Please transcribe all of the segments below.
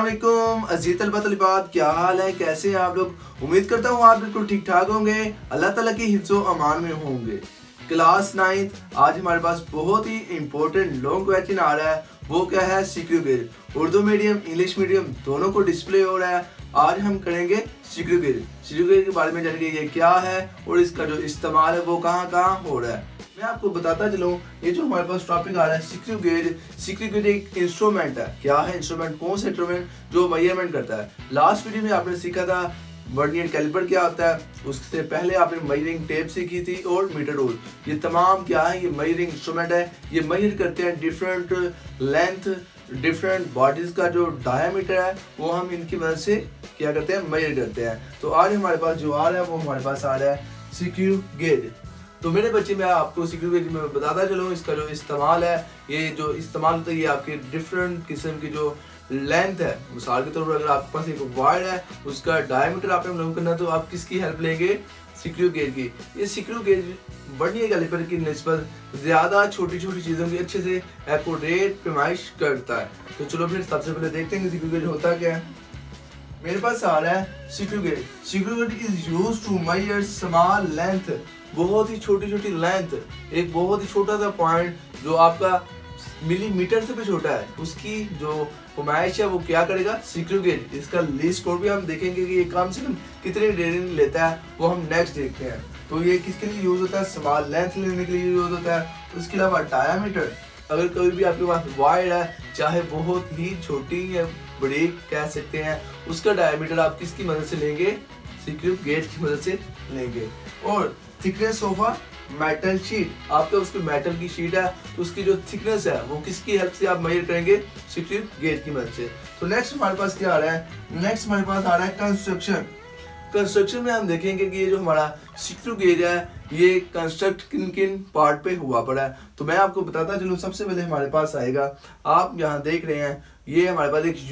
अस्सलामुअलैकुम अज़ीज़ तलबा तलिबात, क्या हाल है, कैसे हैं आप लोग। उम्मीद करता हूँ आप बिल्कुल ठीक ठाक होंगे, अल्लाह ताला की हिफ्ज़ो अमान में होंगे। क्लास 9 आज हमारे पास बहुत ही इंपॉर्टेंट लॉन्ग क्वेश्चन आ रहा है। वो क्या है, screw gauge. Urdu medium English medium दोनों को डिस्प्ले हो रहा है। आज हम करेंगे सिक्योर गेज। सिक्योर गेज के बारे में जानेंगे ये क्या है और इसका जो इस्तेमाल है वो कहाँ कहाँ हो रहा है। मैं आपको बताता चलूँ, ये जो हमारे पास टॉपिक आ रहा है सिक्योर गेज। सिक्योर गेज एक इंस्ट्रूमेंट है। क्या है इंस्ट्रूमेंट, कौन सा इंस्ट्रूमेंट जो मेजरमेंट करता है। लास्ट वीडियो में आपने सीखा था वर्नियर कैलिपर क्या होता है, उससे पहले आपने मेजरिंग टेप सीखी थी और मीटर रूल। ये तमाम क्या है, ये मेजरिंग इंस्ट्रूमेंट है। ये मेजर करते हैं डिफरेंट लेंथ, डिफरेंट बॉडीज का जो डायमीटर है वो हम इनकी मदद से क्या करते हैं, मेजर करते हैं। तो आज हमारे पास जो आ रहा है वो हमारे पास आ रहा है सिक्योर गेज। तो मेरे बच्चे, मैं आपको सिक्योर गेज में बताता चलूँ इसका जो इस्तेमाल है। ये जो इस्तेमाल होता है ये आपके डिफरेंट किस्म की जो लेंथ है, मिसाल के तौर पर अगर आपके पास एक वायर है उसका डायमीटर आपने मालूम करना है तो आप किसकी हेल्प लेंगे, सिक्योर गेज की। ये सिक्योर गेज वर्नियर कैलिपर की निस्बत ज़्यादा छोटी छोटी चीज़ों की अच्छे से एक्यूरेट पैमाइश करता है। तो चलो फिर सबसे पहले देखते हैं कि सिक्योर गेज होता क्या है। मेरे पास आ रहा है screw gauge. Screw gauge is used to measure small length, बहुत ही छोटी छोटी लेंथ, एक बहुत ही छोटा सा पॉइंट जो आपका मिलीमीटर से भी छोटा है, उसकी जो पैमाइश है वो क्या करेगा, सिक्योर गेज। इसका लीस्ट कोड भी हम देखेंगे कि ये कम से कम कितनी रीडिंग लेता है, वो हम नेक्स्ट देखते हैं। तो ये किसके लिए यूज होता है, स्मॉल लेंथ लेने के लिए यूज होता है। उसके अलावा डायमीटर, अगर कोई भी आपके पास वायर है, चाहे बहुत ही छोटी या बड़ी कह सकते हैं, उसका डायमीटर आप किसकी मदद से लेंगे, सिक्योर गेज की मदद से लेंगे। और thickness of a metal sheet, आपके उसकी मेटल की शीट है तो उसकी जो थिकनेस है वो किसकी हेल्प से आप मेजर करेंगे, सिक्योर गेज की मदद से। तो नेक्स्ट हमारे पास क्या आ रहा है, नेक्स्ट हमारे पास आ रहा है कंस्ट्रक्शन। कंस्ट्रक्शन में हम देखेंगे कि ये जो हमारा सिक्योर गेज है ये कंस्ट्रक्ट किन किन पार्ट पे हुआ पड़ा है। तो मैं आपको बताता चलूँ, सबसे पहले हमारे पास आएगा, आप यहाँ देख रहे हैं ये हमारे पास एक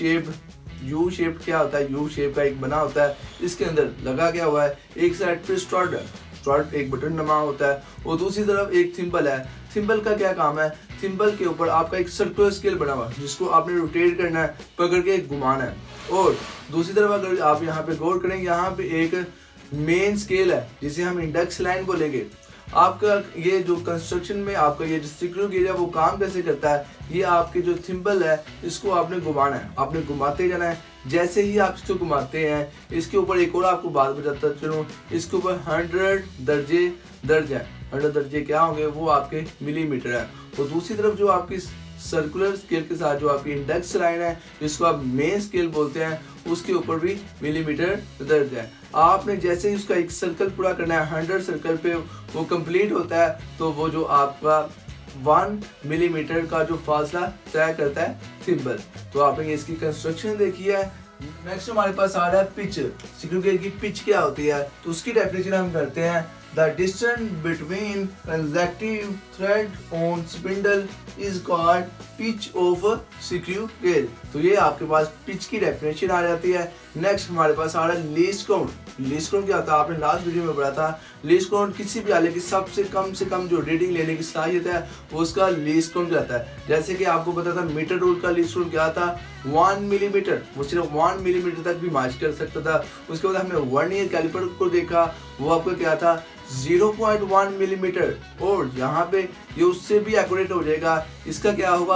यू शेप क्या होता है, यू शेप का एक बना होता है, इसके अंदर लगा क्या हुआ है, एक साइड पे स्टड है, स्टड एक बटन नमा होता है और दूसरी तरफ एक थिम्बल है। थिम्बल का क्या काम है, थिम्बल के ऊपर आपका एक सर्कुलर स्केल बना हुआ है जिसको आपने रोटेट करना है, पकड़ के घुमाना है। और दूसरी तरफ अगर आप यहाँ पे गौर करें, यहाँ पे एक मेन स्केल है जिसे हम इंडेक्स लाइन बोलेंगे। आपका ये जो कंस्ट्रक्शन में आपका ये जो सिक्योर गेज है वो काम कैसे करता है, ये आपके जो थिम्बल है इसको आपने घुमाना है, आपने घुमाते जाना है। जैसे ही आप इसको घुमाते हैं, इसके ऊपर एक और आपको बात बताता चलूँ, इसके ऊपर 100 दर्जे दर्ज है। 100 दर्जे क्या होंगे, वो आपके मिलीमीटर है। और दूसरी तरफ जो आपकी सर्कुलर स्केल के साथ जो आपकी इंडेक्स लाइन है जिसको आप मेन स्केल बोलते हैं, उसके ऊपर भी मिलीमीटर दर्ज है। आपने जैसे ही उसका एक सर्कल पूरा करना है, 100 सर्कल पे वो कंप्लीट होता है तो वो जो आपका 1 मिलीमीटर का जो फासला तय करता है थिम्बल। तो आपने इसकी कंस्ट्रक्शन देखी है। नेक्स्ट हमारे पास आ रहा है पिच। सिक्योर गेज की पिच क्या होती है, तो उसकी डेफिनेशन हम करते हैं, The distance between consecutive thread on spindle is called pitch of secure gauge। तो ये आपके पास पिच की डेफिनेशन आ जाती है। नेक्स्ट हमारे पास आ रहा है लीस्ट काउंट। लीस्ट काउंट क्या होता है, आपने लास्ट वीडियो में पढ़ा था। लीस्ट काउंट किसी भी आले की सबसे कम से कम जो रीडिंग लेने की सलाहियत है वो उसका लीस्ट काउंट जाता है। जैसे कि आपको पता था मीटर रूल का लीस्ट काउंट क्या था, 1 मिलीमीटर, वो सिर्फ 1 मिलीमीटर तक भी मार्च कर सकता था। उसके बाद हमने वर्नियर कैलिपर को देखा, वो आपको क्या था 0.1 मिलीमीटर, और यहाँ पे ये उससे भी एक्यूरेट हो जाएगा, इसका क्या होगा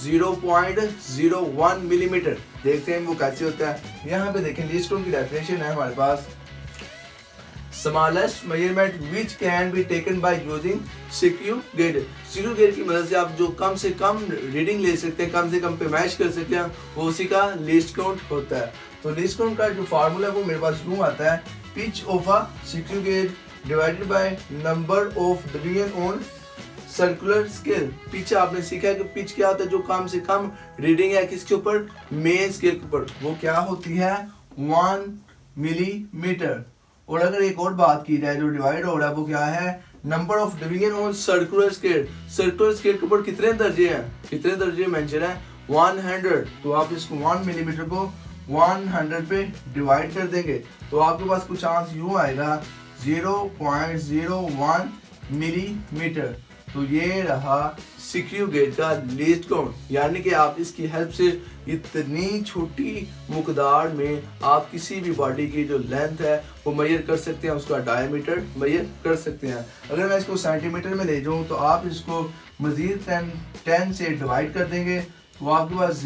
0.01 मिलीमीटर। देखते हैं वो कैसे होता है। यहाँ पे देखें लीस्ट काउंट की डेफिनेशन है हमारे पास, smallest measurement which can be taken by using screw gauge. Screw gauge की मदद से आप जो कम से कम रीडिंग ले सकते हैं, कम से कम पैमाइश कर सकते हैं, वो उसी का लीस्ट काउंट होता है। तो लीस्ट काउंट का जो फार्मूला है वो मेरे पास यूँ आता है, pitch of a screw gauge divided by number of division on circular scale. Pitch आपने सीखा है कि पिच क्या होता है, जो कम से कम रीडिंग है किसके ऊपर, मेन स्केल के ऊपर, वो क्या होती है 1 मिलीमीटर। और अगर एक और बात की जाए जो डिवाइड हो रहा है वो क्या है, number of division on circular scale. Circular scale के ऊपर कितने दर्जे हैं, कितने दर्जे मेंशन है 100। तो आप इसको 1 मिलीमीटर को 100 पे डिवाइड कर देंगे तो आपके पास कुछ आंसर यूँ आएगा 0.01 मिलीमीटर। तो ये रहा सिक्रू गेज का लीस्ट काउंट, यानी कि आप इसकी हेल्प से इतनी छोटी मकदार में आप किसी भी बॉडी की जो लेंथ है वो मेजर कर सकते हैं, उसका डायमीटर मेजर कर सकते हैं। अगर मैं इसको सेंटीमीटर में ले जाऊँ तो आप इसको मजीद 10 से डिवाइड कर देंगे तो आपके पास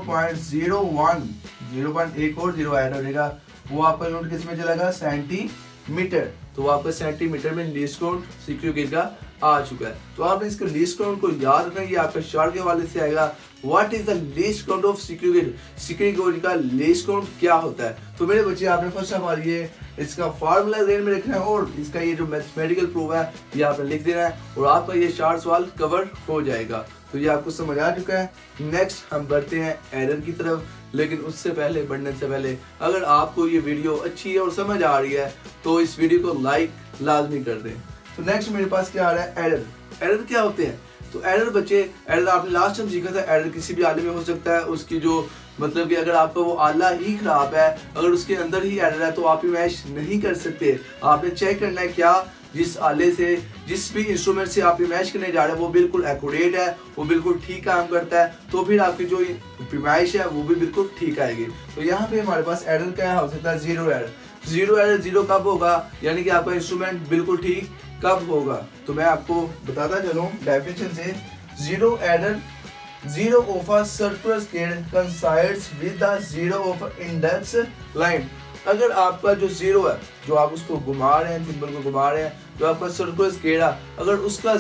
0.01 एक और जीरो ऐड हो जाएगा, वो आपका यूनिट किस में चलेगा, सेंटीमीटर। तो आपका सेंटीमीटर में लीस्ट काउंट सिक्रू गेज का आ चुका है। तो आपने इसके लीस्ट काउंट को याद रखना, ये आपका शार्ट के हवाले से आएगा। What is the least count of screw gauge, screw gauge का लीस्ट काउंट क्या होता है। तो मेरे बच्चे आपने फर्स्ट ऑफ ऑल ये इसका फार्मूला ज़हन में रखना है और इसका ये जो मैथमेटिकल प्रूफ है ये आपने लिख देना है और आपका ये शार्ट सवाल कवर हो जाएगा। तो ये आपको समझ आ चुका है। नेक्स्ट हम बढ़ते हैं एरर की तरफ, लेकिन उससे पहले बढ़ने से पहले अगर आपको ये वीडियो अच्छी है और समझ आ रही है तो इस वीडियो को लाइक लाजमी कर दें। तो नेक्स्ट मेरे पास क्या आ रहा है, एरर। एरर क्या होते हैं, तो एरर बच्चे, एरर आपने लास्ट टाइम सीखा था, एरर किसी भी आले में हो सकता है। उसकी जो मतलब कि अगर आपका वो आला ही खराब है, अगर उसके अंदर ही एरर है तो आप मैच नहीं कर सकते। आपने चेक करना है क्या जिस आले से, जिस भी इंस्ट्रूमेंट से आप मैच करने जा रहे हैं वो बिल्कुल एक्यूरेट है, वो बिल्कुल ठीक काम करता है, तो फिर आपकी जो पैमाइश है वो भी बिल्कुल ठीक आएगी। तो यहाँ पे हमारे पास एरर क्या हो सकता है, zero error. Zero error zero कब होगा, यानी कि आपका इंस्ट्रूमेंट बिल्कुल ठीक कब होगा। तो मैं आपको बताता चलूँ डेफिनेशन से, zero error, zero of a circular scale coincides with the zero of index line. अगर आपका जो जीरो है, जो आप उसको घुमा रहे हैं, सिंबल को घुमा रहे हैं, जो आपका सर्कुलर स्केल है, अगर उसका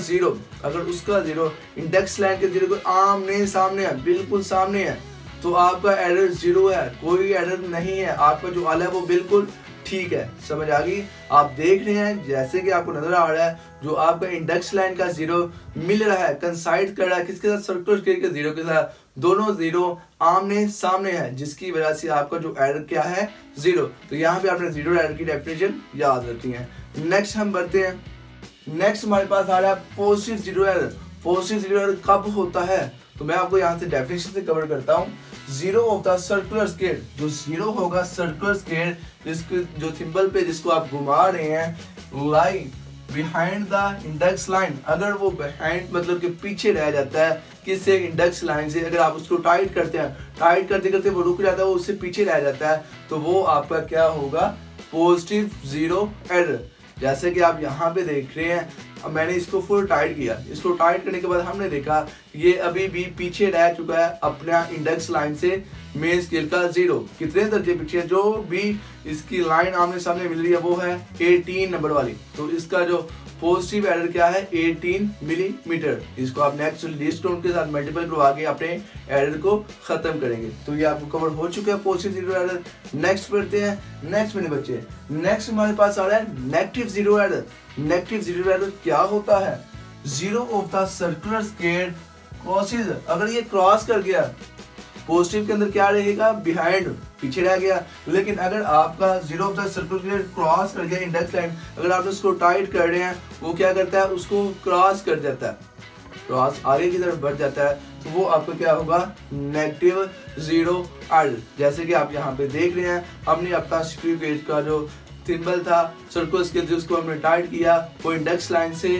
जीरो इंडेक्स लाइन के जीरो को आमने सामने है, बिल्कुल सामने है, तो आपका एरर जीरो है, कोई एरर नहीं है, आपका जो आला है वो बिल्कुल ठीक है। समझ आ गई। आप देख रहे हैं जैसे कि आपको नजर आ रहा है जो आपका इंडेक्स लाइन का जीरो मिल रहा है, कंसाइड कर रहा है किसके साथ, सर्कुलर स्केल के जीरो के साथ, दोनों जीरो आमने सामने है, जिसकी वजह से आपका जो एरर क्या है, जीरो। तो यहाँ पे आपने जीरो एरर की डेफिनेशन याद रखनी है। नेक्स्ट हम बढ़ते हैं, नेक्स्ट हमारे पास आ रहा है positive zero error. Positive zero error कब होता है, तो मैं आपको यहाँ से डेफिनेशन से कवर करता हूँ। Zero of the circular scale, जो जीरो होगा सर्कुलर स्केल, जिसके जो सिंबल पे जिसको आप घुमा रहे हैं, lie behind the index line, अगर वो बिहाइंड मतलब कि पीछे रह जाता है किससे, इंडेक्स लाइन से, अगर आप उसको टाइट करते हैं, टाइट करते करते वो रुक जाता है, वो उससे पीछे रह जाता है, तो वो आपका क्या होगा, पॉजिटिव जीरो एरर। जैसे कि आप यहाँ पे देख रहे हैं, अब मैंने इसको फुल टाइट किया, इसको टाइट करने के बाद हमने देखा ये अभी भी पीछे रह चुका है अपना इंडेक्स लाइन से, मेन स्केल का जीरो कितने दर्जे पीछे है, जो भी इसकी लाइन आमने सामने मिल रही है वो है 18 नंबर वाली। तो इसका जो पॉजिटिव एरर क्या है, 18 मिलीमीटर। इसको आप नेक्स्ट लीस्ट काउंट के साथ मल्टीपल करवा के अपने एरर को खत्म करेंगे। तो ये आपको कवर हो चुका है पॉजिटिव जीरो एरर। नेक्स्ट पढ़ते हैं, नेक्स्ट मेरे बच्चे, नेक्स्ट हमारे पास आ रहा है negative zero error. Negative zero error क्या होता है, zero of the circular scale crosses, अगर ये क्रॉस कर गया, पॉजिटिव के अंदर क्या रहेगा, बिहाइंड, पीछे रह गया, लेकिन अगर आपका zero of the circular cross कर गया इंडेक्स लाइन, अगर आप उसको टाइट कर रहे हैं, वो क्या करता है, उसको क्रॉस कर देता है, क्रॉस आगे की तरफ बढ़ जाता है, तो वो आपको क्या होगा, नेगेटिव जीरो एरर। जैसे कि आप यहाँ पे देख रहे हैं, हमने अपना स्क्रू गेज का जो सिंबल था सर्कुलर स्केल, जिसको हमने टाइट किया, वो इंडेक्स लाइन से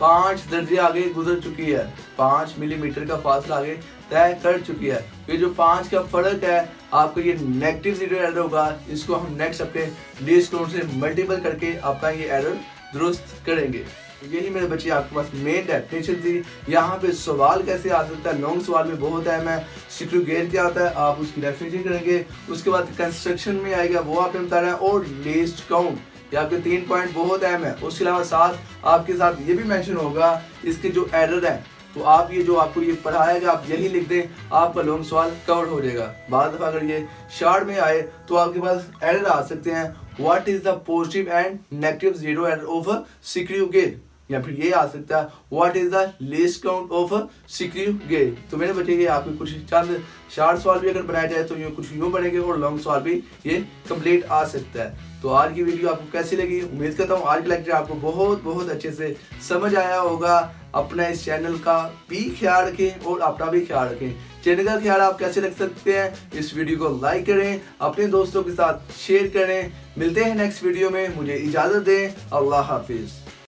5 दर्जे आगे गुजर चुकी है, 5 मिलीमीटर का फासला आगे तय कर चुकी है। ये जो 5 का फर्क है आपका, ये नेगेटिव जीरो एरर होगा। इसको हम नेक्स्ट अपने लीस्ट काउंट से मल्टीपल करके अपना ये एरर दुरुस्त करेंगे। यही मेरे बच्चे आपके पास मेन डेफिनेशन थी। यहाँ पे सवाल कैसे आ सकता है, लॉन्ग सवाल में बहुत अहम है। सिक्रू गेज क्या होता है, आप उसकी डेफिनेशन करेंगे, उसके बाद कंस्ट्रक्शन में आएगा वो आपने बता रहे हैं, और लीस्ट काउंट, ये आपके 3 पॉइंट बहुत अहम है। उसके अलावा साथ आपके साथ ये भी मेंशन होगा इसके जो एरर है, तो आप ये जो आपको ये पढ़ाएगा आप यही लिख दें, आपका लॉन्ग सवाल कवर हो जाएगा। बाद दफा अगर ये शॉर्ट में आए तो आपके पास एरर आ सकते हैं, what is the positive and negative zero error of a screw gauge, या फिर ये आ सकता है what is the least count of a screw gauge. तो मेरे बच्चे ये आपके कुछ चंद शॉर्ट सवाल भी अगर बनाया जाए तो कुछ यूँ बनेंगे, और लॉन्ग सवाल भी ये कंप्लीट आ सकता है। तो आज की वीडियो आपको कैसी लगी, उम्मीद करता हूँ आज का लेक्चर आपको बहुत अच्छे से समझ आया होगा। अपना इस चैनल का भी ख्याल रखें और अपना भी ख्याल रखें। चैनल का ख्याल आप कैसे रख सकते हैं, इस वीडियो को लाइक करें, अपने दोस्तों के साथ शेयर करें। मिलते हैं नेक्स्ट वीडियो में, मुझे इजाज़त दें, अल्लाह हाफिज़।